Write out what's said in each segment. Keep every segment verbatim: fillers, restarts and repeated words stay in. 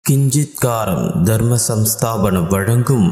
கிஞ்சித்காரம் தர்ம சம்ஸ்தாபனம் வழங்கும்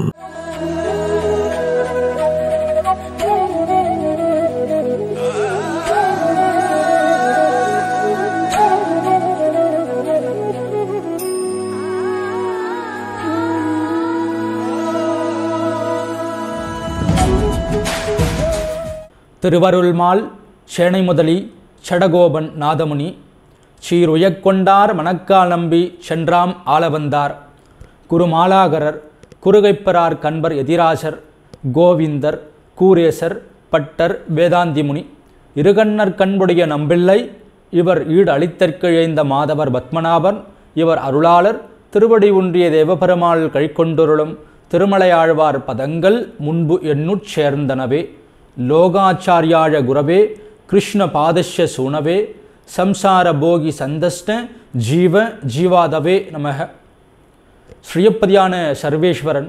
திருவருள்மால் சேனை முதலி சடகோபன் நாதமுனி சீருயக்கொண்டார் மணக்கால் நம்பி சென்றாம் ஆளவந்தார் குருமாலாகரர் குறுகைப்பரார் கண்பர் எதிராசர் கோவிந்தர் கூரேசர் பட்டர் வேதாந்திமுனி இருகண்ணர் கண்புடைய நம்பிள்ளை இவர் ஈடு அளித்தற்கு இழைந்த மாதவர் பத்மநாபன் இவர் அருளாளர் திருவடி ஒன்றிய தேவபெருமாள் கழிக்கொண்டொருளும் திருமலையாழ்வார் பதங்கள் முன்பு எண்ணுட் சேர்ந்தனவே லோகாச்சாரியாழ குரவே கிருஷ்ண பாதஸ்ய சூனவே சம்சார போகி சந்தஸ்ன ஜீவ ஜீவாதவே நமக. ஸ்ரீயப்பதியான சர்வேஸ்வரன்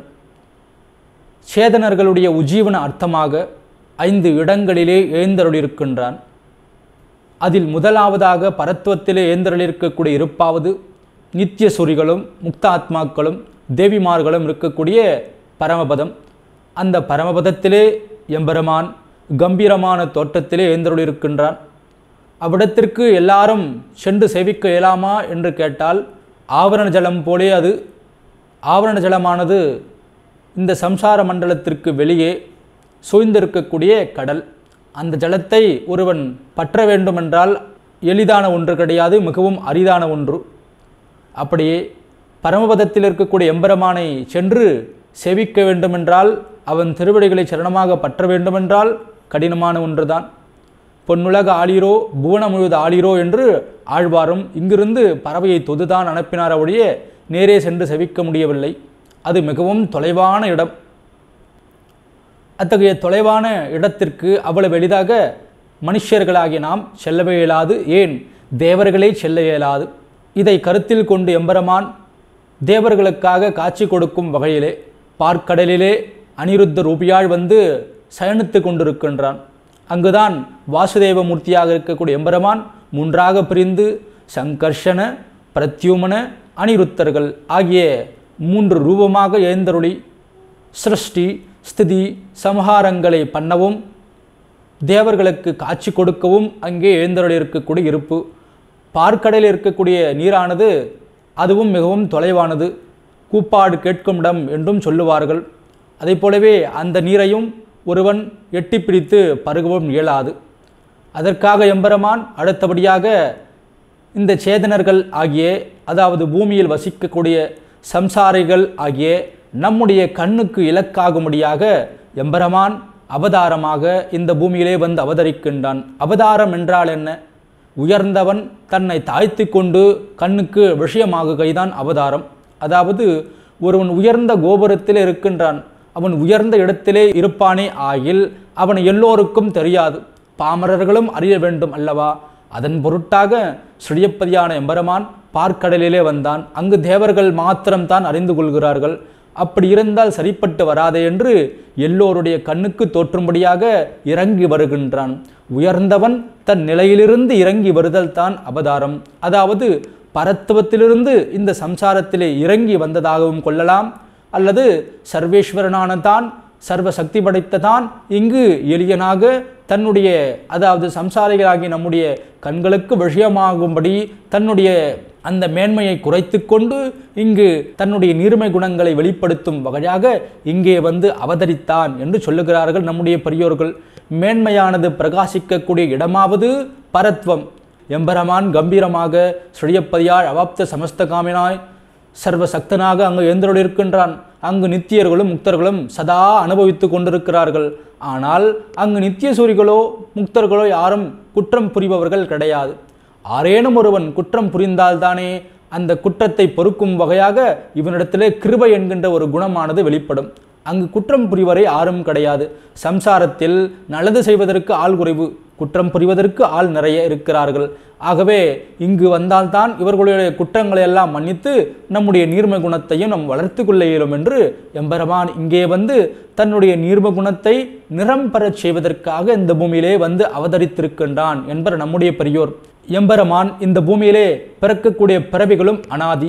சேதனர்களுடைய உஜீவன அர்த்தமாக ஐந்து இடங்களிலே எழுந்தருளிருக்கின்றான். அதில் முதலாவதாக பரத்துவத்திலே எழுந்தருளிருக்கக்கூடிய இருப்பாவது நித்திய சுரிகளும் முக்தாத்மாக்களும் தேவிமார்களும் இருக்கக்கூடிய பரமபதம். அந்த பரமபதத்திலே எம்பெருமான் கம்பீரமான தோற்றத்திலே எழுந்தருளிருக்கின்றான். அவ்விடத்திற்கு எல்லாரும் சென்று சேவிக்க இயலாமா என்று கேட்டால் ஆவரண ஜலம் போலே அது ஆவரண ஜலமானது இந்த சம்சார மண்டலத்திற்கு வெளியே சூழ்ந்திருக்கக்கூடிய கடல். அந்த ஜலத்தை ஒருவன் பற்ற வேண்டுமென்றால் எளிதான ஒன்று கிடையாது, மிகவும் அரிதான ஒன்று. அப்படியே பரமபதத்தில் இருக்கக்கூடிய எம்பெருமானை சென்று சேவிக்க வேண்டுமென்றால் அவன் திருவடிகளை சரணமாக பற்ற வேண்டுமென்றால் கடினமான ஒன்றுதான். பொன்னுலக ஆளிரோ புவன முழுது ஆளிரோ என்று ஆழ்வாரும் இங்கிருந்து பறவையை தொதுதான் அனுப்பினார் ஒழிய நேரே சென்று செவிக்க முடியவில்லை. அது மிகவும் தொலைவான இடம். அத்தகைய தொலைவான இடத்திற்கு அவ்வளவு எளிதாக மனுஷர்களாகிய நாம் செல்லவே இயலாது, ஏன் தேவர்களே செல்ல இயலாது. இதை கருத்தில் கொண்டு எம்பெருமான் தேவர்களுக்காக காட்சி கொடுக்கும் வகையிலே பார்க்கடலிலே அனிருத்த ரூபியாள் வந்து சயனித்து கொண்டிருக்கின்றான். அங்குதான் வாசுதேவ மூர்த்தியாக இருக்கக்கூடிய எம்பெருமான் மூன்றாக பிரிந்து சங்கர்ஷன பிரத்யுமன அனிருத்தர்கள் ஆகிய மூன்று ரூபமாக எழுந்தருளி சிருஷ்டி ஸ்திதி சம்ஹாரங்களை பண்ணவும் தேவர்களுக்கு காட்சி கொடுக்கவும் அங்கே எழுந்தருளி இருக்கக்கூடிய இருப்பு. பார்க்கடலில் இருக்கக்கூடிய நீரானது அதுவும் மிகவும் தொலைவானது, கூப்பாடு கேட்கும் இடம் என்றும் சொல்லுவார்கள். அதை போலவே அந்த நீரையும் ஒருவன் எட்டி பிடித்து பருகவும் இயலாது. அதற்காக எம்பெருமான் அடுத்தபடியாக இந்த சேதனர்கள் ஆகிய, அதாவது பூமியில் வசிக்கக்கூடிய சம்சாரிகள் ஆகிய நம்முடைய கண்ணுக்கு இலக்காகும்படியாக எம்பெருமான் அவதாரமாக இந்த பூமியிலே வந்து அவதரிக்கின்றான். அவதாரம் என்றால் என்ன? உயர்ந்தவன் தன்னை தாழ்த்தி கொண்டு கண்ணுக்கு விஷயமாகுகைதான் அவதாரம். அதாவது ஒருவன் உயர்ந்த கோபுரத்தில் இருக்கின்றான், அவன் உயர்ந்த இடத்திலே இருப்பானே ஆகில் அவன் எல்லோருக்கும் தெரியாது, பாமரர்களும் அறிய வேண்டும் அல்லவா? அதன் பொருட்டாக ஸ்ரீயப்பதியான எம்பெருமான் பார்க்கடலிலே வந்தான். அங்கு தேவர்கள் மாத்திரம்தான் அறிந்து கொள்கிறார்கள். அப்படி இருந்தால் சரிப்பட்டு வராதே என்று எல்லோருடைய கண்ணுக்கு தோற்றும்படியாக இறங்கி வருகின்றான். உயர்ந்தவன் தன் நிலையிலிருந்து இறங்கி வருதல் தான் அவதாரம். அதாவது பரத்துவத்திலிருந்து இந்த சம்சாரத்திலே இறங்கி வந்ததாகவும் கொள்ளலாம், அல்லது சர்வேஸ்வரனான தான் சர்வ சக்தி படைத்த தான் இங்கு எளியனாக தன்னுடைய, அதாவது சம்சாரிகளாகி நம்முடைய கண்களுக்கு விஷயமாகும்படி தன்னுடைய அந்த மேன்மையை குறைத்து கொண்டு இங்கு தன்னுடைய நீர்மை குணங்களை வெளிப்படுத்தும் வகையாக இங்கே வந்து அவதரித்தான் என்று சொல்லுகிறார்கள் நம்முடைய பெரியோர்கள். மேன்மையானது பிரகாசிக்கக்கூடிய இடமாவது பரத்வம். எம்பெருமான் கம்பீரமாக ஸ்ரீயப்பதியால் அவாப்த சமஸ்த காமினாய் சர்வசக்தனாக அங்கு எழுந்தருளிருக்கின்றான். அங்கு நித்தியர்களும் முக்தர்களும் சதா அனுபவித்து கொண்டிருக்கிறார்கள். ஆனால் அங்கு நித்திய சூரிகளோ முக்தர்களோ யாரும் குற்றம் புரிபவர்கள் கிடையாது. ஆரேனும் ஒருவன் குற்றம் புரிந்தால்தானே அந்த குற்றத்தை பொறுக்கும் வகையாக இவனிடத்திலே கிருபை என்கின்ற ஒரு குணமானது வெளிப்படும். அங்கு குற்றம் புரிவரை யாரும் கிடையாது. சம்சாரத்தில் நல்லது செய்வதற்கு ஆள் குறைவு, குற்றம் புரிவதற்கு ஆள் நிறைய இருக்கிறார்கள். ஆகவே இங்கு வந்தால்தான் இவர்களுடைய குற்றங்களை எல்லாம் மன்னித்து நம்முடைய நீர்ம குணத்தையும் நம் வளர்த்து கொள்ள இயலும் என்று எம்பெருமான் இங்கே வந்து தன்னுடைய நீர்ம குணத்தை நிறம் பெறச் செய்வதற்காக இந்த பூமியிலே வந்து அவதரித்திருக்கின்றான் என்பர் நம்முடைய பெரியோர். எம்பெருமான் இந்த பூமியிலே பிறக்கக்கூடிய பிறவிகளும் அனாதி.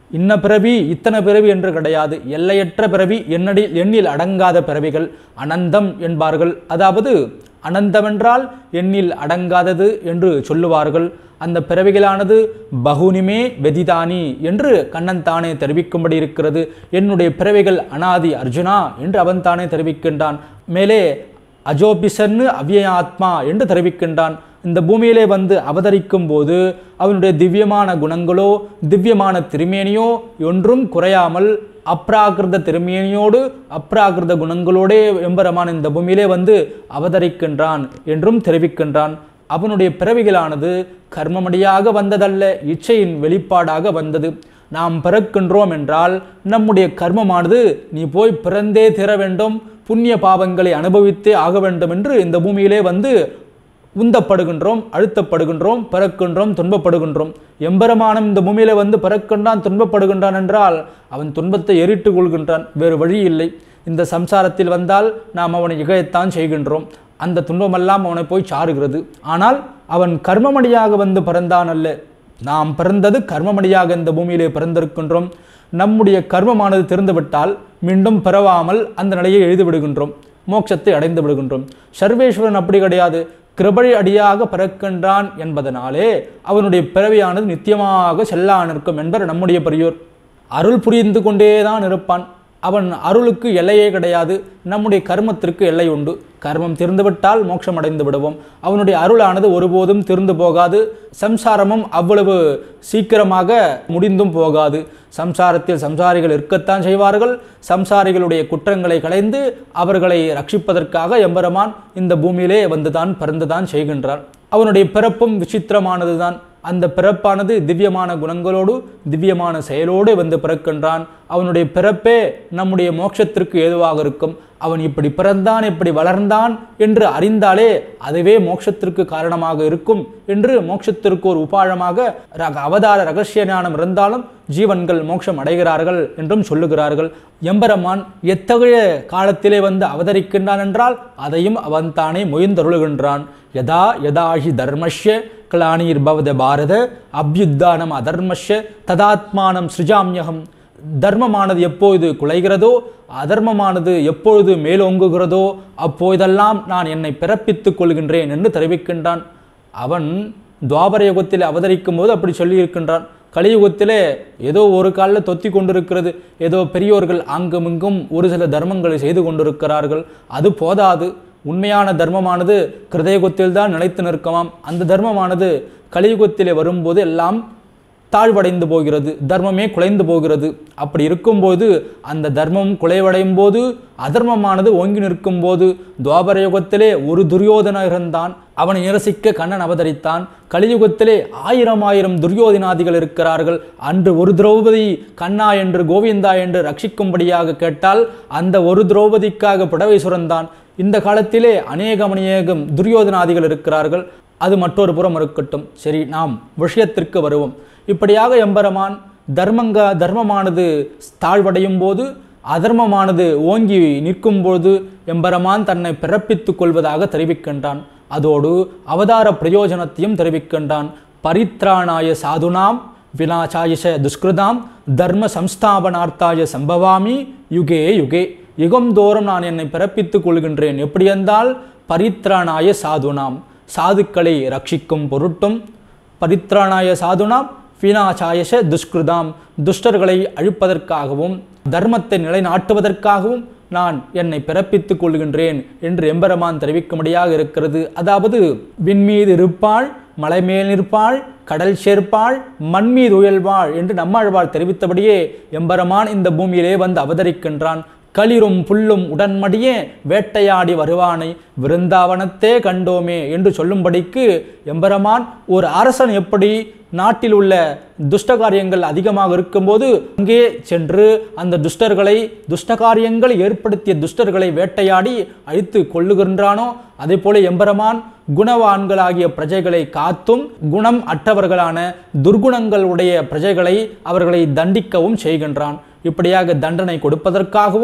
இன்ன பிறவி இத்தனை பிறவி என்று கிடையாது. எல்லையற்ற பிறவி, எண்ணடி எண்ணில் அடங்காத பிறவிகள் அனந்தம் என்பார்கள். அதாவது அனந்தமென்றால் எண்ணில் அடங்காதது என்று சொல்லுவார்கள். அந்த பிறவிகளானது பகுனிமே வெதிதானி என்று கண்ணன் தானே தெரிவிக்கும்படி இருக்கிறது. என்னுடைய பிறவிகள் அனாதி அர்ஜுனா என்று அவன் தானே தெரிவிக்கின்றான். மேலே அஜோபிசன்னு அவ்யயாத்மா என்று தெரிவிக்கின்றான். இந்த பூமியிலே வந்து அவதரிக்கும் போது அவனுடைய திவ்யமான குணங்களோ திவ்யமான திருமேனியோ ஒன்றும் குறையாமல் அப்ராகிருத திருமேனியோடு அப்ராகிருத குணங்களோடே எம்பெருமான் இந்த பூமியிலே வந்து அவதரிக்கின்றான் என்றும் தெரிவிக்கின்றான். அவனுடைய பிறவிகளானது கர்மமடியாக வந்ததல்ல, இச்சையின் வெளிப்பாடாக வந்தது. நாம் பிறக்கின்றோம் என்றால் நம்முடைய கர்மமானது நீ போய் பிறந்தே தீர வேண்டும், புண்ணிய பாவங்களை அனுபவித்தே ஆக வேண்டும் என்று இந்த பூமியிலே வந்து உந்தப்படுகின்றோம், அழுத்தப்படுகின்றோம், பிறக்கின்றோம், துன்பப்படுகின்றோம். எம்பெருமானும் இந்த பூமியில வந்து பிறக்கின்றான், துன்பப்படுகின்றான் என்றால் அவன் துன்பத்தை எரிட்டு கொள்கின்றான், வேறு வழி இல்லை. இந்த சம்சாரத்தில் வந்தால் நாம் அவனை இகழத்தான் செய்கின்றோம். அந்த துன்பமெல்லாம் அவனை போய் சாருகிறது. ஆனால் அவன் கர்மமடியாக வந்து பிறந்தான் அல்ல, நாம் பிறந்தது கர்மமடியாக இந்த பூமியிலே பிறந்திருக்கின்றோம். நம்முடைய கர்மமானது தெரிந்துவிட்டால் மீண்டும் பிறவாமல் அந்த நிலையை எழுதி விடுகின்றோம், மோட்சத்தை அடைந்து விடுகின்றோம். சர்வேஸ்வரன் அப்படி கிடையாது, கிருபை அடியாக பிறக்கின்றான் என்பதனாலே அவனுடைய பிறவியானது நித்தியமாக செல்லா நிற்கும் என்பர் நம்முடைய பெரியோர். அருள் புரிந்து கொண்டேதான் இருப்பான். அவன் அருளுக்கு எல்லையே கிடையாது. நம்முடைய கர்மத்திற்கு எல்லை உண்டு. கர்மம் தீர்ந்துவிட்டால் மோட்சம் அடைந்து விடுவோம். அவனுடைய அருளானது ஒருபோதும் தீர்ந்து போகாது. சம்சாரமும் அவ்வளவு சீக்கிரமாக முடிந்தும் போகாது. சம்சாரத்தில் சம்சாரிகள் இருக்கத்தான் செய்வார்கள். சம்சாரிகளுடைய குற்றங்களை களைந்து அவர்களை ரட்சிப்பதற்காக எம்பெருமான் இந்த பூமியிலே வந்துதான் பிறந்துதான் செய்கின்றார். அவனுடைய பிறப்பும் விசித்திரமானதுதான். அந்த பிறப்பானது திவ்யமான குணங்களோடு திவ்யமான செயலோடு வந்து பிறக்கின்றான். அவனுடைய பிறப்பே நம்முடைய மோட்சத்திற்கு ஏதுவாக இருக்கும். அவன் இப்படி பிறந்தான், இப்படி வளர்ந்தான் என்று அறிந்தாலே அதுவே மோட்சத்திற்கு காரணமாக இருக்கும் என்று மோட்சத்திற்கு ஒரு உபாயமாக அவதார ரகசிய ஞானம் இருந்தாலும் ஜீவன்கள் மோட்சம் அடைகிறார்கள் என்றும் சொல்லுகிறார்கள். எம்பெருமான் எத்தகைய காலத்திலே வந்து அவதரிக்கின்றான் என்றால் அதையும் அவன் தானே மொய்ந்தருளுகின்றான். யதா யதாஹி தர்மஷ்ய கிளானிர் பவத பாரத அபியுத்தானம் அதர்மஷ்ய ததாத்மானம் சிருஜாம்யகம். தர்மமானது எப்பொழுது குலைகிறதோ, அதர்மமானது எப்பொழுது மேலோங்குகிறதோ அப்போதெல்லாம் நான் என்னை பிறப்பித்துக் கொள்கின்றேன் என்று தெரிவிக்கின்றான். அவன் துவாபர யுகத்தில் அவதரிக்கும் போது அப்படி சொல்லியிருக்கின்றான். கலியுகத்திலே ஏதோ ஒரு காலில் தொத்தி கொண்டிருக்கிறது. ஏதோ பெரியோர்கள் அங்குமிங்கும் ஒரு சில தர்மங்களை செய்து கொண்டிருக்கிறார்கள். அது போதாது. உண்மையான தர்மமானது கிருதயுகத்தில் தான் நிலைத்து நிற்கமாம். அந்த தர்மமானது கலியுகத்திலே வரும்போது எல்லாம் தாழ்வடைந்து போகிறது, தர்மமே குலைந்து போகிறது. அப்படி இருக்கும்போது அந்த தர்மம் குலைவடையும் போது அதர்மமானது ஓங்கி நிற்கும் போது துவாபர யுகத்திலே ஒரு துரியோதன இருந்தான், அவனை நிரசிக்க கண்ணன் அவதரித்தான். கலியுகத்திலே ஆயிரம் ஆயிரம் துரியோதனாதிகள் இருக்கிறார்கள். அன்று ஒரு திரௌபதி கண்ணா என்று கோவிந்தா என்று ரட்சிக்கும்படியாக கேட்டால் அந்த ஒரு திரௌபதிக்காக புடவை சுரந்தான். இந்த காலத்திலே அநேகம் அநேகம் துரியோதனாதிகள் இருக்கிறார்கள். அது மற்றொரு புறம் இருக்கட்டும். சரி, நாம் விஷயத்திற்கு வருவோம். இப்படியாக எம்பெருமான் தர்மங்க தர்மமானது தாழ்வடையும் போது அதர்மமானது ஓங்கி நிற்கும் போது எம்பெருமான் தன்னை பிறப்பித்துக் கொள்வதாக தெரிவிக்கின்றான். அதோடு அவதார பிரயோஜனத்தையும் தெரிவிக்கின்றான். பரித்ராணாய சாதுனாம் விநாசாயச துஷ்கிருதாம் தர்ம சம்ஸ்தாபனார்த்தாய சம்பவாமி யுகே யுகே. யுகம் தோறும் நான் என்னை பிறப்பித்துக் கொள்கின்றேன். எப்படி என்றால் பரித்ராணாய சாதுனாம், சாதுக்களை ரட்சிக்கும் பொருட்டும், பரித்ராணாய சாதுனாம் விநாசாயச துஷ்கிருதாம், துஷ்டர்களை அழிப்பதற்காகவும் தர்மத்தை நிலைநாட்டுவதற்காகவும் நான் என்னை பிறப்பித்துக் கொள்கின்றேன் என்று எம்பெருமான் தெரிவிக்கும்படியாக இருக்கிறது. அதாவது விண்மீது இருப்பாள், மலை மேல் நிற்பாள், கடல் சேர்ப்பாள், மண்மீது உயல்வாள் என்று நம்மாழ்வாள் தெரிவித்தபடியே எம்பெருமான் இந்த பூமியிலே வந்து அவதரிக்கின்றான். களிரும் புல்லும் உடன்மடியே வேட்டையாடி வருவானை விருந்தாவனத்தே கண்டோமே என்று சொல்லும்படிக்கு எம்பெருமான் ஒரு அரசன் எப்படி நாட்டில் உள்ள துஷ்ட காரியங்கள் அதிகமாக இருக்கும்போது அங்கே சென்று அந்த துஷ்டர்களை துஷ்டகாரியங்களை ஏற்படுத்திய துஷ்டர்களை வேட்டையாடி அழித்து கொள்ளுகின்றானோ அதே போல எம்பெருமான் குணவான்களாகிய பிரஜைகளை காத்தும் குணம் அற்றவர்களான துர்குணங்கள் உடைய பிரஜைகளை அவர்களை தண்டிக்கவும் செய்கின்றான். இப்படியாக தண்டனை கொடுப்பதற்காகவும்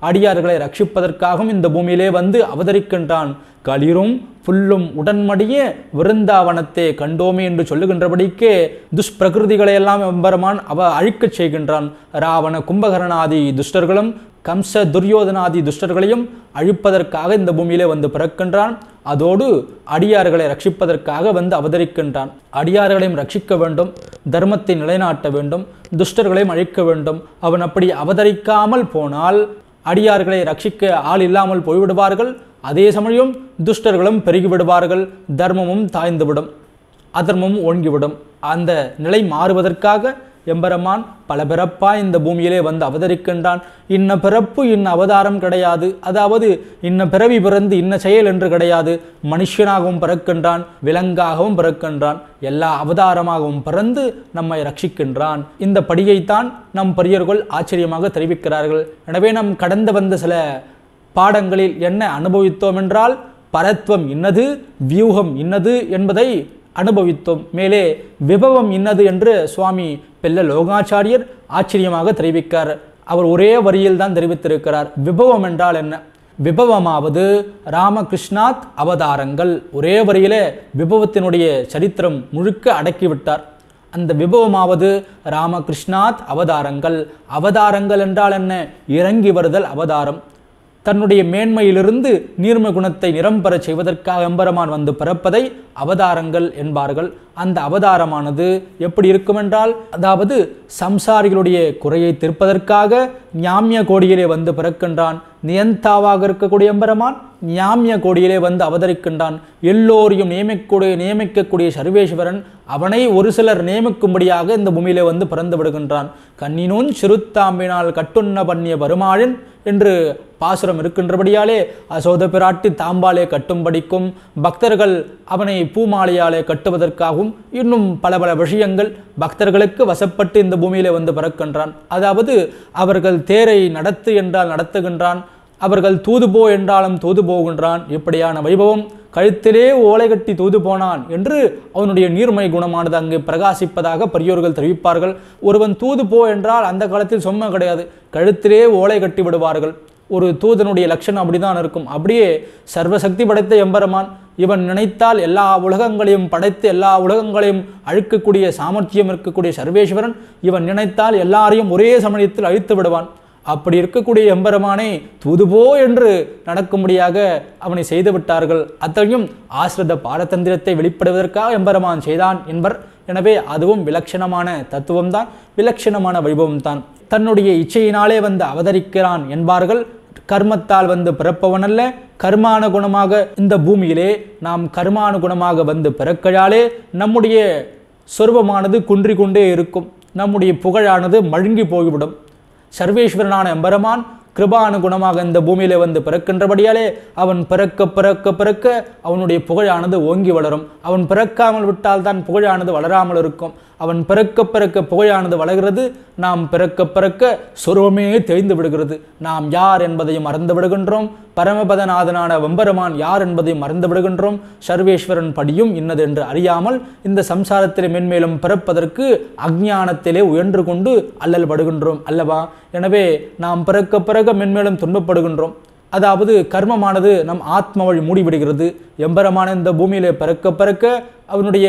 அடியார்களை ரட்சிப்பதற்காகவும் இந்த பூமியிலே வந்து அவதரிக்கின்றான். களிரும் புல்லும் உடன்மடிய விருந்தாவனத்தை கண்டோமே என்று சொல்லுகின்றபடிக்கே துஷ்பிரகிருதிகளை எல்லாம் எம்பெருமான் அவ அழிக்கச் செய்கின்றான். ராவண கும்பகர்ணாதி துஷ்டர்களும் கம்ச துரியோதனாதி துஷ்டர்களையும் அழிப்பதற்காக இந்த பூமியிலே வந்து பிறக்கின்றான். அதோடு அடியார்களை ரட்சிப்பதற்காக வந்து அவதரிக்கின்றான். அடியார்களையும் ரட்சிக்க வேண்டும், தர்மத்தை நிலைநாட்ட வேண்டும், துஷ்டர்களையும் அழிக்க வேண்டும். அவன் அப்படி அவதரிக்காமல் போனால் அடியார்களை ரட்சிக்க ஆள் இல்லாமல் போய்விடுவார்கள். அதே சமயம் துஷ்டர்களும் பெருகிவிடுவார்கள், தர்மமும் தாய்ந்துவிடும், அதர்மமும் ஓங்கிவிடும். அந்த நிலை மாறுவதற்காக எம்பெருமான் பல பிறப்பாய் இந்த பூமியிலே வந்து அவதரிக்கின்றான். இன்ன பிறப்பு இன்ன அவதாரம் கிடையாது. அதாவது இன்ன பிறவி பிறந்து இன்ன செயல் என்று கிடையாது. மனுஷனாகவும் பிறக்கின்றான், விலங்காகவும் பிறக்கின்றான், எல்லா அவதாரமாகவும் பிறந்து நம்மை ரட்சிக்கின்றான். இந்த படியைத்தான் நம் பெரியர்கள் ஆச்சரியமாக தெரிவிக்கிறார்கள். எனவே நம் கடந்து வந்த சில பாடங்களில் என்ன அனுபவித்தோம் என்றால், பரத்வம் இன்னது, வியூகம் இன்னது என்பதை அனுபவித்தோம். மேலே விபவம் இன்னது என்று சுவாமி பெல்ல லோகாச்சாரியர் ஆச்சரியமாக தெரிவிக்கார். அவர் ஒரே வரியில் தான் தெரிவித்திருக்கிறார். விபவம் என்றால் என்ன? விபவமாவது ராமகிருஷ்ணாத் அவதாரங்கள். ஒரே வரியிலே விபவத்தினுடைய சரித்திரம் முழுக்க அடக்கிவிட்டார். அந்த விபவமாவது ராமகிருஷ்ணாத் அவதாரங்கள். அவதாரங்கள் என்றால் என்ன? இறங்கி வருதல் அவதாரம். தன்னுடைய மேன்மையிலிருந்து நீர்ம குணத்தை நிரம்பெற செய்வதற்காக எம்பெருமான் வந்து பிறப்பதை அவதாரங்கள் என்பார்கள். அந்த அவதாரமானது எப்படி இருக்கும் என்றால், அதாவது சம்சாரிகளுடைய குறையை தீர்ப்பதற்காக ஞாமிய கோடியிலே வந்து பிறக்கின்றான். நியந்தாவாக இருக்கக்கூடிய எம்பெருமான் ஞாமிய கோடியிலே வந்து அவதரிக்கின்றான். எல்லோரையும் நியமிக்கூடிய நியமிக்கக்கூடிய சர்வேஸ்வரன் அவனை ஒரு சிலர் நியமிக்கும்படியாக இந்த பூமியிலே வந்து பிறந்து விடுகின்றான். கண்ணினூன் சிறுத்தாம்பினால் கட்டுண்ண பண்ணிய பெருமாளின் என்று பாசுரம் இருக்கின்றபடியாலே அசோத பிராட்டி தாம்பாலே கட்டும்படிக்கும், பக்தர்கள் அவனை பூமாலையாலே கட்டுவதற்காகவும், இன்னும் பல பல விஷயங்கள் பக்தர்களுக்கு வசப்பட்டு இந்த பூமியிலே வந்து பிறக்கின்றான். அதாவது அவர்கள் தேரை நடத்து என்றால் நடத்துகின்றான், அவர்கள் தூது போ என்றாலும் தூது போகின்றான். இப்படியான வைபவம். கழுத்திலே ஓலை கட்டி தூது போனான் என்று அவனுடைய நீர்மை குணமானது அங்கு பிரகாசிப்பதாக பெரியோர்கள் தெரிவிப்பார்கள். ஒருவன் தூது போ என்றால் அந்த காலத்தில் சொன்ன கிடையாது, கழுத்திலே ஓலை கட்டி விடுவார்கள். ஒரு தூதனுடைய லட்சணம் அப்படிதான் இருக்கும். அப்படியே சர்வசக்தி படைத்த எம்பெருமான் இவன் நினைத்தால் எல்லா உலகங்களையும் படைத்து எல்லா உலகங்களையும் அழிக்கக்கூடிய சாமர்த்தியம் இருக்கக்கூடிய சர்வேஸ்வரன் இவன் நினைத்தால் எல்லாரையும் ஒரே சமயத்தில் அழித்து விடுவான். அப்படி இருக்கக்கூடிய எம்பெருமானை தூதுபோ என்று நடக்கும்படியாக அவனை செய்து விட்டார்கள். அத்தகையும் ஆசிரித பாரதந்திரத்தை வெளிப்படுவதற்காக எம்பெருமான் செய்தான் என்பர். எனவே அதுவும் விலட்சணமான தத்துவம்தான், விலட்சணமான வைபவம்தான். தன்னுடைய இச்சையினாலே வந்து அவதரிக்கிறான் என்பார்கள். கர்மத்தால் வந்து பிறப்பவனல்ல, கர்மானுகுணமாக இந்த பூமியிலே நாம் கர்மானுகுணமாக வந்து பிறக்கையாலே நம்முடைய சொர்வமானது குன்றி கொண்டே இருக்கும், நம்முடைய புகழானது மழுங்கி போய்விடும். சர்வேஸ்வரனான எம்பெருமான் கிருபானுகுணமாக இந்த பூமியிலே வந்து பிறக்கின்றபடியாலே அவன் பிறக்க பிறக்க பிறக்க அவனுடைய புகழானது ஓங்கி வளரும். அவன் பிறக்காமல் விட்டால் தான் புகழானது வளராமல் இருக்கும். அவன் பிறக்க பிறக்க புகழானது வளர்கிறது. நாம் பிறக்க பிறக்க சொருவமே தெரிந்து விடுகிறது. நாம் யார் என்பதையும் மறந்து விடுகின்றோம். பரமபதநாதனான வெம்பெருமான் யார் என்பதையும் மறந்து விடுகின்றோம். சர்வேஸ்வரன் படியும் இன்னது என்று அறியாமல் இந்த சம்சாரத்திலே மென்மேலும் பிறப்பதற்கு அஞ்ஞானத்திலே உயன்று கொண்டு அல்லல் படுகின்றோம் அல்லவா? எனவே நாம் பிறக்க பிறக்க மென்மேலும் துன்பப்படுகின்றோம். அதாவது கர்மமானது நம் ஆத்ம வழி மூடிவிடுகிறது. எம்பெருமான இந்த பூமியிலே பிறக்க பிறக்க அவனுடைய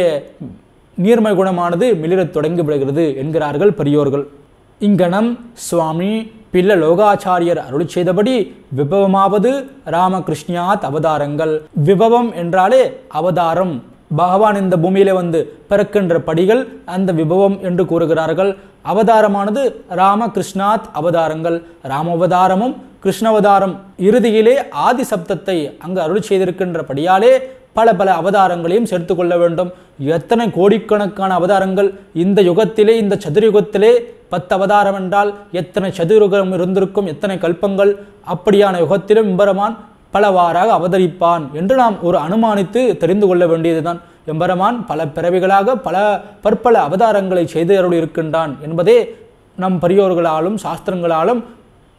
நீர்மை குணமானது மிளிரத் தொடங்கி விடுகிறது என்கிறார்கள் பெரியோர்கள். இங்கனம் சுவாமி பில்ல லோகாச்சாரியர் அருளி செய்தபடி விபவமாவது ராமகிருஷ்ணியாத் அவதாரங்கள். விபவம் என்றாலே அவதாரம். பகவான் இந்த பூமியிலே வந்து பிறக்கின்ற படிகள் அந்த விபவம் என்று கூறுகிறார்கள். அவதாரமானது ராமகிருஷ்ணாத் அவதாரங்கள். ராமவதாரமும் கிருஷ்ணவதாரம் இறுதியிலே ஆதி சப்தத்தை அங்கு அருளி செய்திருக்கின்றபடியாலே பல பல அவதாரங்களையும் சேர்த்து கொள்ள வேண்டும். எத்தனை கோடிக்கணக்கான அவதாரங்கள் இந்த யுகத்திலே, இந்த சதுரயுகத்திலே பத்து அவதாரம் என்றால் எத்தனை சதுரயுகம் இருந்திருக்கும், எத்தனை கல்பங்கள். அப்படியான யுகத்திலும் எம்பெருமான் பலவாறாக அவதரிப்பான் என்று நாம் ஒரு அனுமானித்து தெரிந்து கொள்ள வேண்டியதுதான். எம்பெருமான் பல பிறவிகளாக பல பற்பல அவதாரங்களை செய்து அருள் இருக்கின்றான் என்பதே நம் பெரியோர்களாலும் சாஸ்திரங்களாலும்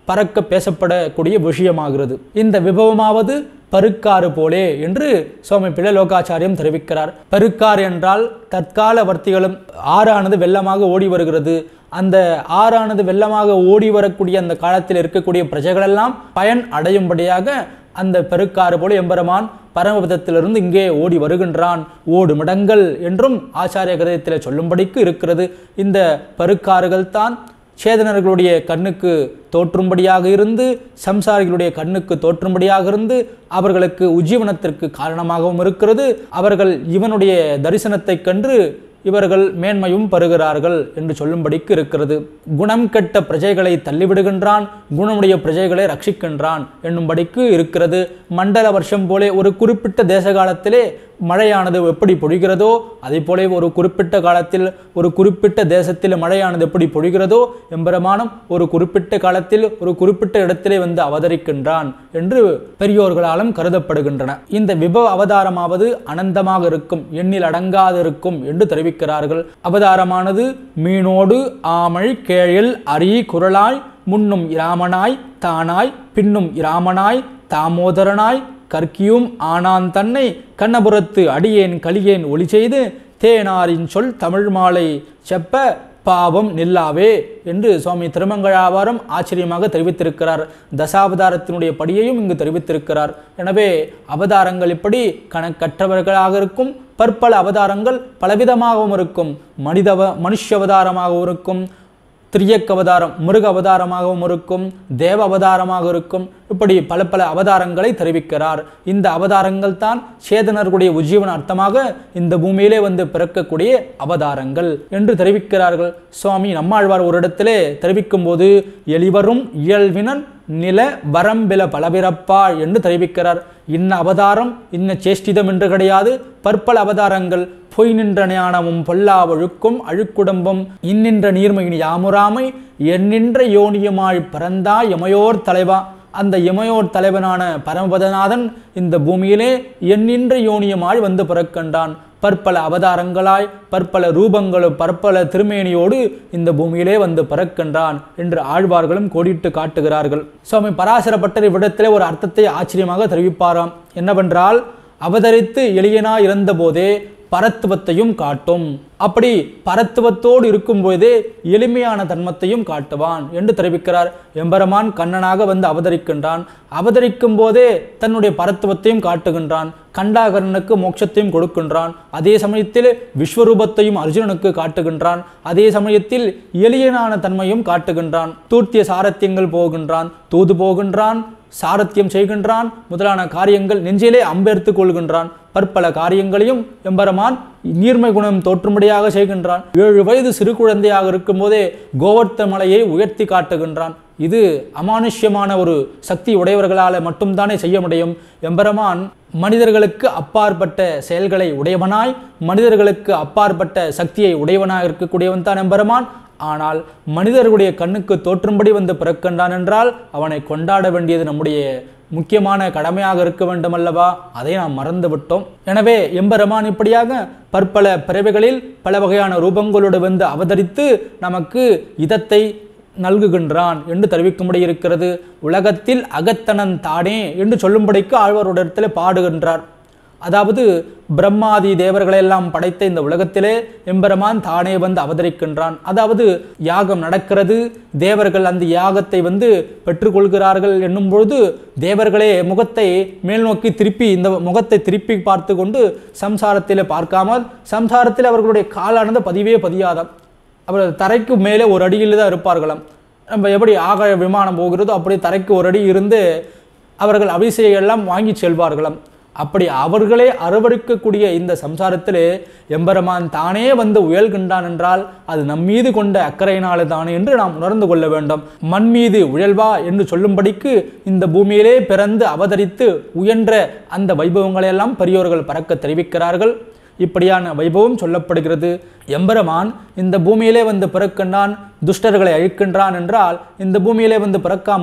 பறக்க பேசப்படக்கூடிய விஷயமாகிறது. இந்த விபவமாவது பருக்காறு போலே என்று சுவாமி பிள்ளலோகாச்சாரியம் தெரிவிக்கிறார். பருக்காறு என்றால் தற்கால வர்த்திகளும் ஆறானது வெள்ளமாக ஓடி வருகிறது. அந்த ஆறானது வெள்ளமாக ஓடி வரக்கூடிய அந்த காலத்தில் இருக்கக்கூடிய பிரஜைகளெல்லாம் பயன் அடையும்படியாக அந்த பெருக்காறு போல எம்பெருமான் பரமபதத்திலிருந்து இங்கே ஓடி வருகின்றான். ஓடு மடங்கள் என்றும் ஆச்சாரிய கிரதத்தில் சொல்லும்படிக்கு இருக்கிறது. இந்த பெருக்காறுகள் தான் சேதனர்களுடைய கண்ணுக்கு தோற்றும்படியாக இருந்து சம்சாரிகளுடைய கண்ணுக்கு தோற்றும்படியாக இருந்து அவர்களுக்கு உஜ்ஜீவனத்திற்கு காரணமாகவும் இருக்கிறது. அவர்கள் இவனுடைய தரிசனத்தை கண்டு இவர்கள் மேன்மையும் பெறுகிறார்கள் என்று சொல்லும்படிக்கு இருக்கிறது. குணம் கெட்ட பிரஜைகளை தள்ளிவிடுகின்றான், குணமுடைய பிரஜைகளை ரட்சிக்கின்றான் என்னும்படிக்கு இருக்கிறது. மண்டல வருஷம் போலே ஒரு குறிப்பிட்ட தேச காலத்திலே மழையானது எப்படி பொழிகிறதோ அதே போல ஒரு குறிப்பிட்ட காலத்தில் ஒரு குறிப்பிட்ட தேசத்தில் மழையானது எப்படி பொழிகிறதோ எம்பெருமானும் ஒரு குறிப்பிட்ட காலத்தில் ஒரு குறிப்பிட்ட இடத்திலே வந்து அவதரிக்கின்றான் என்று பெரியோர்களாலும் கருதப்படுகின்றன. இந்த விபவ அவதாரமாவது அனந்தமாக இருக்கும், எண்ணில் அடங்காது இருக்கும் என்று தெரிவிக்கிறார்கள். அவதாரமானது மீனோடு ஆமழ் கேழில் அரி குரலாய் முன்னும் இராமனாய் தானாய் பின்னும் இராமனாய் தாமோதரனாய் கற்கியும் ஆனான் தன்னை கண்ணபுரத்து அடியேன் கலியேன் ஒளி செய்து தேனாரின் சொல் தமிழ் மாலை செப்ப பாவம் நில்லாவே என்று சுவாமி திருமங்களாவாரம் ஆச்சரியமாக தெரிவித்திருக்கிறார். தசாவதாரத்தினுடைய படியையும் இங்கு தெரிவித்திருக்கிறார். எனவே அவதாரங்கள் இப்படி கணக்கற்றவர்களாக இருக்கும். பற்பல அவதாரங்கள் பலவிதமாகவும் இருக்கும். மனித மனுஷ அவதாரமாகவும் இருக்கும், திரியக் அவதாரம் மிருக அவதாரமாகவும் இருக்கும், தேவ அவதாரமாக இருக்கும். இப்படி பல பல அவதாரங்களை தெரிவிக்கிறார். இந்த அவதாரங்கள் தான் சேதனர்களுடைய உஜ்ஜீவன அர்த்தமாக இந்த பூமியிலே வந்து பிறக்கக்கூடிய அவதாரங்கள் என்று தெரிவிக்கிறார்கள். சுவாமி நம்மாழ்வார் ஒரு இடத்திலே தெரிவிக்கும் போது எளிவரும் இயல்வினன் நில வரம்பில பலபிறப்பாள் என்று தெரிவிக்கிறார். இன்ன அவதாரம் இன்ன சேஷ்டிதம் என்று கிடையாது. பற்பல அவதாரங்கள் பொய் நின்ற ஞானமும் பொல்லா ஒழுக்கும் அழுக்குடம்பும் இன்னின்ற நீர்மையின் யாமுராமை எண்ணின்ற யோனியமாய் பிறந்தா எமையோர் தலைவா. அந்த எமையோர் தலைவனான பரமபதநாதன் இந்த பூமியிலே எண்ணின்ற யோனியமாய் வந்து பிறக்கின்றான். பற்பல அவதாரங்களாய் பற்பல ரூபங்களும் பற்பல திருமேனியோடு இந்த பூமியிலே வந்து பிறக்கின்றான் என்று ஆழ்வார்களும் கோடிட்டு காட்டுகிறார்கள். சுவாமி பராசரப்பட்டர் இவ்விடத்திலே ஒரு அர்த்தத்தை ஆச்சரியமாக தெரிவிப்பாராம். என்னவென்றால், அவதரித்து எளியனாய் இருந்த போதே பரத்துவத்தையும் காட்டும். அப்படி பரத்துவத்தோடு இருக்கும்போதே எளிமையான தன்மத்தையும் காட்டுவான் என்று தெரிவிக்கிறார். எம்பெருமான் கண்ணனாக வந்து அவதரிக்கின்றான். அவதரிக்கும் போதே தன்னுடைய பரத்துவத்தையும் காட்டுகின்றான். கண்டாகரனுக்கு மோட்சத்தையும் கொடுக்கின்றான். அதே சமயத்தில் விஸ்வரூபத்தையும் அர்ஜுனனுக்கு காட்டுகின்றான். அதே சமயத்தில் எளியனான தன்மையும் காட்டுகின்றான். தூர்த்திய சாரத்தியங்கள் போகின்றான், தூது போகின்றான், சாரத்தியம் செய்கின்றான், முதலான காரியங்கள் நெஞ்சிலே அம்பெடுத்து கொள்கின்றான். பற்பல காரியங்களையும் எம்பெருமான் நீர்மை குணம் தோற்றும்படியாக செய்கின்றான். ஏழு வயது சிறு குழந்தையாக இருக்கும் போதே கோவர்த்த மலையை உயர்த்தி காட்டுகின்றான். இது அமானுஷ்யமான ஒரு சக்தி உடையவர்களால் மட்டும்தானே செய்ய முடியும். எம்பெருமான் மனிதர்களுக்கு அப்பாற்பட்ட செயல்களை உடையவனாய், மனிதர்களுக்கு அப்பாற்பட்ட சக்தியை உடையவனாக இருக்கக்கூடியவன் தான் எம்பெருமான். ஆனால் மனிதர்களுடைய கண்ணுக்கு தோற்றும்படி வந்து பிறக்கின்றான் என்றால் அவனை கொண்டாட வேண்டியது நம்முடைய முக்கியமான கடமையாக இருக்க வேண்டும் அல்லவா? அதை நாம் மறந்து விட்டோம். எனவே எம்பெருமான் இப்படியாக பற்பல பிறவைகளில் பல வகையான ரூபங்களோடு வந்து அவதரித்து நமக்கு இதத்தை நல்குகின்றான் என்று தெரிவிக்கும்படி இருக்கிறது. உலகத்தில் அகத்தனன் தானே என்று சொல்லும்படிக்கு ஆழ்வாருடைய பாடுகின்றார். அதாவது பிரம்மாதி தேவர்களெல்லாம் படைத்த இந்த உலகத்திலே எம்பெருமான் தானே வந்து அவதரிக்கின்றான். அதாவது யாகம் நடக்கிறது, தேவர்கள் அந்த யாகத்தை வந்து பெற்றுக்கொள்கிறார்கள் என்னும் பொழுது தேவர்களே முகத்தை மேல் நோக்கி திருப்பி இந்த முகத்தை திருப்பி பார்த்து கொண்டு சம்சாரத்திலே பார்க்காமல், சம்சாரத்தில் அவர்களுடைய காலானது பதிவே பதியாதாம். அவர் தரைக்கு மேலே ஒரு அடியில் தான் இருப்பார்களாம். நம்ம எப்படி ஆகாய விமானம் போகிறதோ அப்படி தரைக்கு ஒரு அடி இருந்து அவர்கள் அபிஷேகம் எல்லாம் வாங்கி செல்வார்களாம். அப்படி அவர்களே அருவருக்கக்கூடிய இந்த சம்சாரத்திலே எம்பெருமான் தானே வந்து உயல்கின்றான் என்றால் அது நம்மீது கொண்ட அக்கறையினாலே தானே என்று நாம் உணர்ந்து கொள்ள வேண்டும். மண் மீது உயல்வா என்று சொல்லும்படிக்கு இந்த பூமியிலே பிறந்து அவதரித்து உயன்ற அந்த வைபவங்களையெல்லாம் பெரியோர்கள் பறக்க தெரிவிக்கிறார்கள். இப்படியான வைபவம் சொல்லப்படுகிறது. எம்பெருமான் இந்த பூமியிலே வந்து பிறக்கின்றான், துஷ்டர்களை அழிக்கின்றான் என்றால் இந்த பூமியிலே வந்து பிறக்காமல்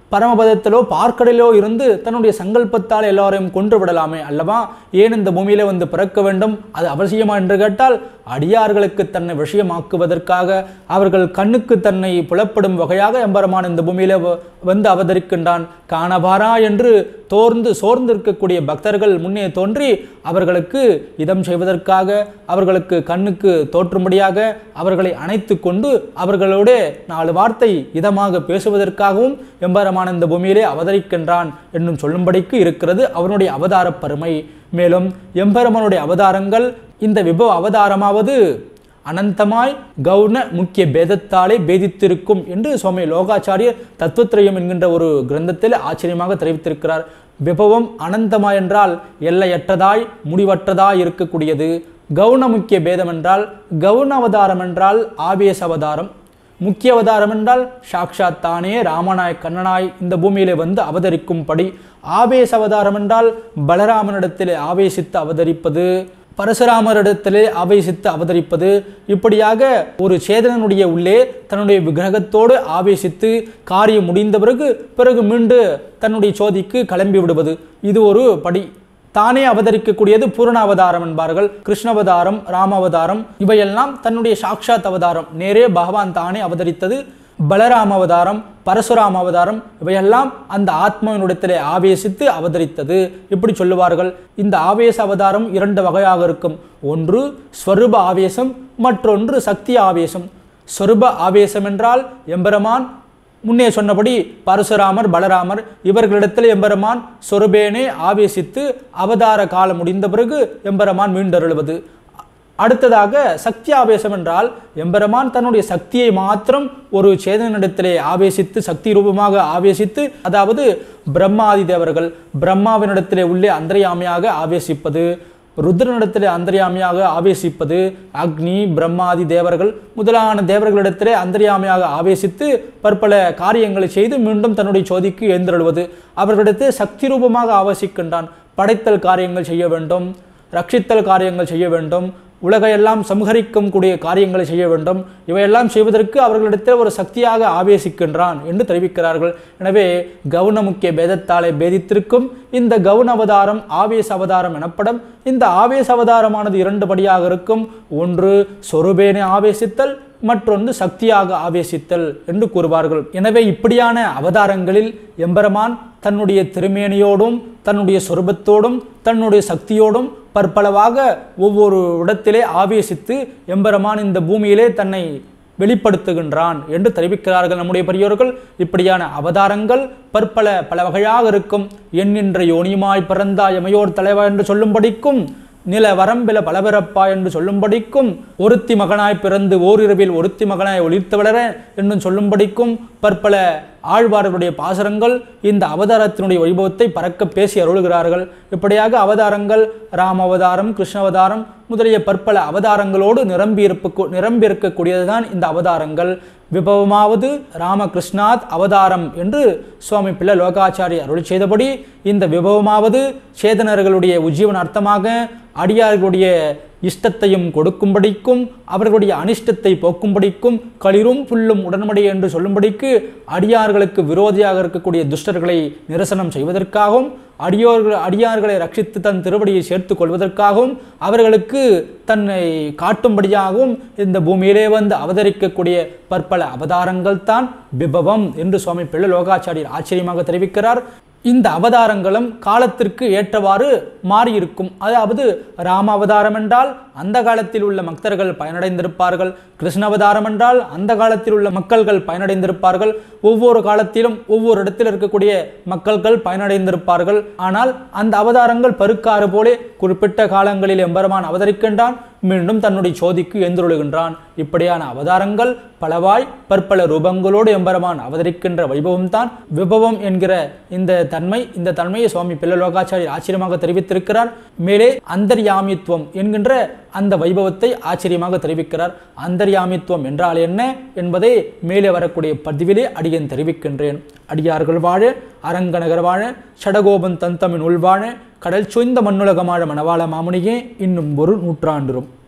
பரமபதத்திலோ பார்க்கடலிலோ இருந்து தன்னுடைய சங்கல்பத்தால் எல்லாரையும் கொன்று விடலாமே அல்லவா? ஏன் இந்த பூமியில வந்து பிறக்க வேண்டும்? அது அவசியமா என்று கேட்டால், அடியார்களுக்கு தன்னை விஷயமாக்குவதற்காக, அவர்கள் கண்ணுக்கு தன்னை புலப்படும் வகையாக எம்பெருமான் இந்த பூமியில வந்து அவதரிக்கின்றான். காணபாரா என்று தோர்ந்து சோர்ந்து இருக்கக்கூடிய பக்தர்கள் முன்னே தோன்றி அவர்களுக்கு இதம் செய்வதற்காக, அவர்களுக்கு கண்ணுக்கு தோற்றும்படியாக, அவர்களை அணைத்து கொண்டு அவர்களோட நாலு வார்த்தை இதமாக பேசுவதற்காகவும் எம்பெருமான் இந்த பூமியிலே அவதரிக்கின்றான் என்னும் சொல்லும்படிக்கு இருக்கிறது அவனுடைய அவதார பெருமை. மேலும் எம்பெருமானுடைய அவதாரங்கள், இந்த விபவ அவதாரமாவது அனந்தமாய் கௌண முக்கிய பேதத்தாலே பேதித்திருக்கும் என்று சுவாமி லோகாச்சாரியர் தத்துவத்திரயம் என்கின்ற ஒரு கிரந்தத்தில் ஆச்சரியமாக தெரிவித்திருக்கிறார். விபவம் அனந்தமாய் என்றால் எல்லையற்றதாய் முடிவற்றதாய் இருக்கக்கூடியது. கௌண முக்கிய பேதம் என்றால், கௌண அவதாரம் என்றால் ஆவேச அவதாரம், முக்கிய அவதாரம் என்றால் சாக்ஷாத் தானே ராமனாய் கண்ணனாய் இந்த பூமியிலே வந்து அவதரிக்கும்படி, ஆவேச அவதாரம் என்றால் பலராமனிடத்திலே ஆவேசித்து அவதரிப்பது, பரசுராமரிடத்திலே ஆவேசித்து அவதரிப்பது. இப்படியாக ஒரு சேதனனுடைய உள்ளே தன்னுடைய விக்கிரகத்தோடு ஆவேசித்து காரியம் முடிந்த பிறகு பிறகு மீண்டு தன்னுடைய சோதிக்கு கிளம்பி விடுவது. இது ஒரு படி. தானே அவதரிக்கக்கூடியது பூரண அவதாரம் என்பார்கள். கிருஷ்ணவதாரம், ராமாவதாரம் இவையெல்லாம் தன்னுடைய சாக்ஷாத் அவதாரம், நேரே பகவான் தானே அவதரித்தது. பலராம அவதாரம், பரசுராம அவதாரம் இவையெல்லாம் அந்த ஆத்மாவினுடத்திலே ஆவேசித்து அவதரித்தது. இப்படி சொல்லுவார்கள். இந்த ஆவேச அவதாரம் இரண்டு வகையாக இருக்கும். ஒன்று ஸ்வரூப ஆவேசம், மற்றொன்று சக்தி ஆவேசம். ஸ்வரூப ஆவேசம் என்றால் எம்பெருமான் முன்னே சொன்னபடி பரசுராமர், பலராமர் இவர்களிடத்தில் எம்பெருமான் சொருபேனே ஆவேசித்து அவதார காலம் முடிந்த பிறகு எம்பெருமான் மீண்டருளுவது. அடுத்ததாக சக்தி ஆவேசம் என்றால் எம்பெருமான் தன்னுடைய சக்தியை மாத்திரம் ஒரு சேதனிடத்திலே ஆவேசித்து சக்தி ரூபமாக ஆவேசித்து, அதாவது பிரம்மாதி தேவர்கள் பிரம்மாவினிடத்திலே உள்ளே அந்தர்யாமியாக ஆவேசிப்பது, ருத்ரனிடத்திலே அந்தர்யாமியாக ஆவேசிப்பது, அக்னி பிரம்மாதி தேவர்கள் முதலான தேவர்களிடத்திலே அந்தர்யாமியாக ஆவேசித்து பற்பல காரியங்களை செய்து மீண்டும் தன்னுடைய சோதிக்கு எழுந்தருள்வது. அவர்களிடத்தில் சக்தி ரூபமாக ஆவேசிக்கின்றான். படைத்தல் காரியங்கள் செய்ய வேண்டும், ரட்சித்தல் காரியங்கள் செய்ய வேண்டும், உலகையெல்லாம் சம்ஹரிக்கும் கூடிய காரியங்களை செய்ய வேண்டும். இவையெல்லாம் செய்வதற்கு அவர்களிடத்தில் ஒரு சக்தியாக ஆவேசிக்கின்றான் என்று தெரிவிக்கிறார்கள். எனவே கவுன முக்கிய பேதத்தாலே பேதித்திருக்கும் இந்த கவுன அவதாரம் ஆவேச அவதாரம் எனப்படும். இந்த ஆவேச அவதாரமானது இரண்டு படியாக இருக்கும். ஒன்று சொரூபேனே ஆவேசித்தல், மற்றொன்று சக்தியாக ஆவேசித்தல் என்று கூறுவார்கள். எனவே இப்படியான அவதாரங்களில் எம்பெருமான் தன்னுடைய திருமேனியோடும் தன்னுடைய சொரூபத்தோடும் தன்னுடைய சக்தியோடும் பற்பளவாக ஒவ்வொரு இடத்திலே ஆவேசித்து எம்பெருமான் இந்த பூமியிலே தன்னை வெளிப்படுத்துகின்றான் என்று தெரிவிக்கிறார்கள் நம்முடைய பெரியோர்கள். இப்படியான அவதாரங்கள் பற்பல பல வகையாக இருக்கும். எண்ணின்ற யோனியுமாய் பிறந்தா எமையோர் தலைவா என்று சொல்லும்படிக்கும், நில வரம்பில பலபிறப்பா என்று சொல்லும்படிக்கும், ஒருத்தி மகனாய் பிறந்து ஓரிரவில் ஒருத்தி மகனாய் ஒளிர்த்து வளர என்றும் சொல்லும்படிக்கும் பற்பல ஆழ்வார்களுடைய பாசரங்கள் இந்த அவதாரத்தினுடைய வைபவத்தை பறக்க பேசி அருள்கிறார்கள். இப்படியாக அவதாரங்கள் ராம அவதாரம், கிருஷ்ண அவதாரம் முதலிய பற்பல அவதாரங்களோடு நிரம்பி இருப்ப நிரம்பி இருக்கக்கூடியதுதான் இந்த அவதாரங்கள். விபவமாவது ராமகிருஷ்ணாத் அவதாரம் என்று சுவாமி பிள்ளை லோகாச்சாரிய அருள் செய்தபடி, இந்த விபவமாவது சேதனர்களுடைய உஜ்ஜீவன அர்த்தமாக அடியார்களுடைய இஷ்டத்தையும் கொடுக்கும்படிக்கும் அவர்களுடைய அனிஷ்டத்தை போக்கும்படிக்கும் களிரும் புல்லும் உடன்படி என்று சொல்லும்படிக்கு அடியார்களுக்கு விரோதியாக இருக்கக்கூடிய துஷ்டர்களை நிரசனம் செய்வதற்காகவும் அடியோர்கள் அடியார்களை ரட்சித்து தன் திருவடியை சேர்த்து கொள்வதற்காகவும் அவர்களுக்கு தன்னை காட்டும்படியாகவும் இந்த பூமியிலே வந்து அவதரிக்கக்கூடிய பற்பல அவதாரங்கள் தான் விபவம் என்று சுவாமி பிள்ளை லோகாச்சாரியர் ஆச்சரியமாக தெரிவிக்கிறார். இந்த அவதாரங்களும் காலத்திற்கு ஏற்றவாறு மாறியிருக்கும். அதாவது ராம அவதாரம் என்றால் அந்த காலத்தில் உள்ள பக்தர்கள் பயனடைந்திருப்பார்கள். கிருஷ்ண அவதாரம் என்றால் அந்த காலத்தில் உள்ள மக்கள்கள் பயனடைந்திருப்பார்கள். ஒவ்வொரு காலத்திலும் ஒவ்வொரு இடத்தில் இருக்கக்கூடிய மக்கள்கள் பயனடைந்திருப்பார்கள். ஆனால் அந்த அவதாரங்கள் பருக்காறு போலே குறிப்பிட்ட காலங்களில் எம்பெருமான் அவதரிக்கின்றான், மீண்டும் தன்னுடைய சோதிக்கு எழுந்தருளுகின்றான். இப்படியான அவதாரங்கள் பலவாய் பற்பல ரூபங்களோடு எம்பெருமான் அவதரிக்கின்ற வைபவம் தான் விபவம் என்கிற இந்த தன்மை. இந்த தன்மையை சுவாமி பிள்ளை லோகாச்சாரியர் ஆச்சரியமாக தெரிவித்திருக்கிறார். மேலே அந்தர்யாமித்துவம் என்கின்ற அந்த வைபவத்தை ஆச்சரியமாக தெரிவிக்கிறார். அந்தர்யாமித்துவம் என்றால் என்ன என்பதை மேலே வரக்கூடிய பதிவிலே அடியன் தெரிவிக்கின்றேன். அடியார்கள் வாழ, அரங்கநகர் வாழ, சடகோபன் தந்தமின் உள்வாழ, கடல் சொய்ந்த மண்ணுலகமாழ மணவாள மாமுனியே இன்னும் ஒரு நூற்றாண்டிரும்.